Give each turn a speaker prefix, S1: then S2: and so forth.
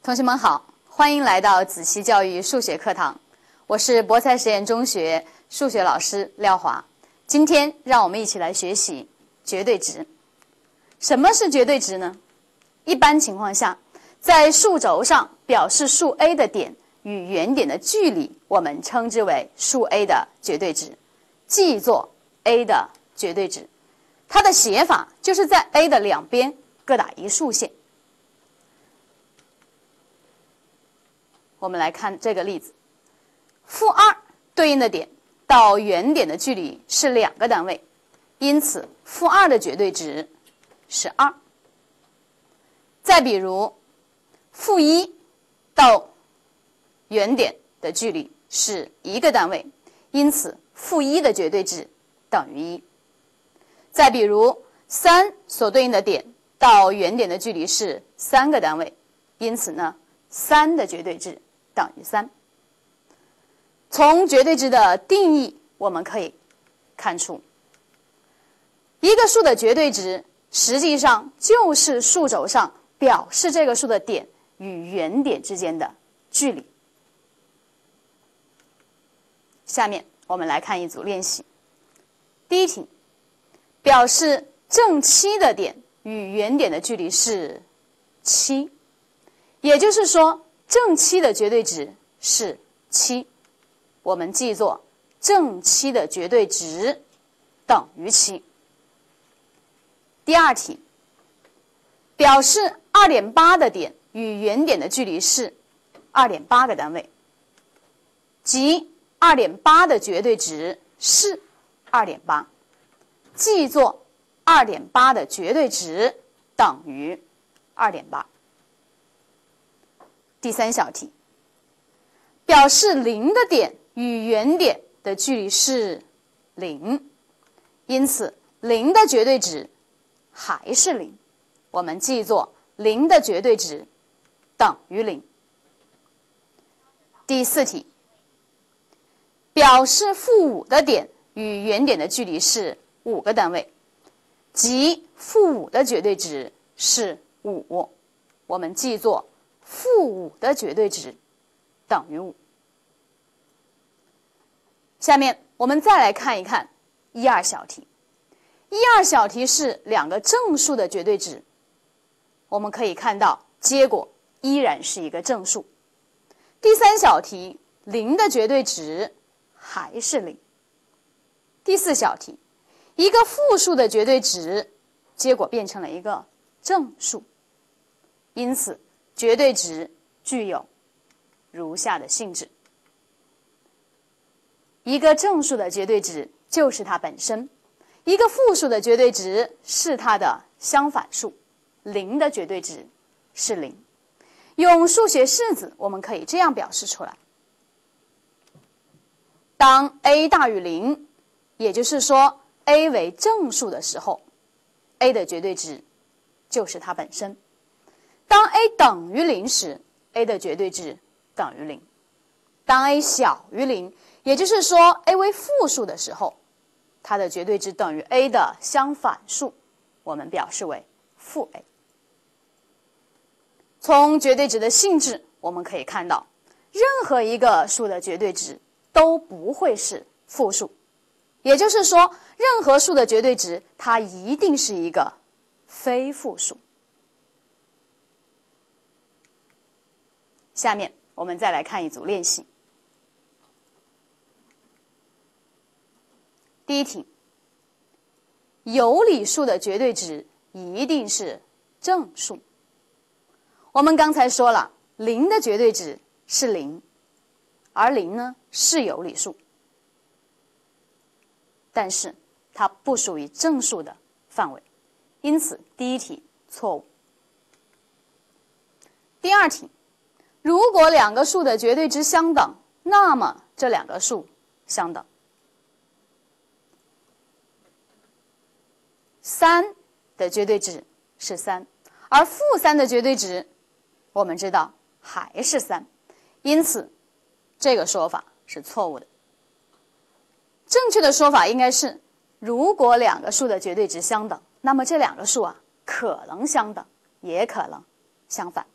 S1: 同学们好，欢迎来到子期教育数学课堂，我是博才实验中学数学老师廖华。今天让我们一起来学习绝对值。什么是绝对值呢？一般情况下，在数轴上表示数 A 的点与原点的距离，我们称之为数 A 的绝对值，记作 A 的绝对值。它的写法就是在 A 的两边各打一竖线。我们来看这个例子，负2对应的点到原点的距离是2个单位，因此负2的绝对值是2。再比如，负1到原点的距离是1个单位，因此负1的绝对值等于1。再比如，3所对应的点到原点的距离是3个单位，因此呢，3的绝对值等于3。从绝对值的定义，我们可以看出，一个数的绝对值实际上就是数轴上表示这个数的点与原点之间的距离。下面我们来看一组练习。第一题，表示正七的点与原点的距离是7，也就是说正七的绝对值是7，我们记作正七的绝对值等于7。第二题，表示2.8的点与原点的距离是2.8个单位，即2.8的绝对值是2.8，记作2.8的绝对值等于2.8。第三小题，表示0的点与原点的距离是0，因此0的绝对值还是0，我们记作0的绝对值等于0。第四题，表示负5的点与原点的距离是5个单位，即负5的绝对值是5，我们记作负5的绝对值等于5。下面我们再来看一看1、2小题。1、2小题是两个正数的绝对值，我们可以看到结果依然是一个正数。第三小题0的绝对值还是0。第四小题，一个负数的绝对值，结果变成了一个正数，因此绝对值具有如下的性质：一个正数的绝对值就是它本身，一个负数的绝对值是它的相反数，0的绝对值是0。用数学式子我们可以这样表示出来：当 a 大于0，也就是说 a 为正数的时候， a 的绝对值就是它本身；当 a 等于0时， a 的绝对值等于0；当 a 小于0，也就是说 a 为负数的时候，它的绝对值等于 a 的相反数，我们表示为负 a。 从绝对值的性质我们可以看到，任何一个数的绝对值都不会是负数，也就是说任何数的绝对值它一定是一个非负数。下面我们再来看一组练习。第一题，有理数的绝对值一定是正数。我们刚才说了，0的绝对值是0，而0呢是有理数，但是它不属于正数的范围，因此第一题错误。第二题，如果两个数的绝对值相等，那么这两个数相等。3的绝对值是3，而负3的绝对值我们知道还是3，因此这个说法是错误的。正确的说法应该是，如果两个数的绝对值相等，那么这两个数可能相等，也可能相反。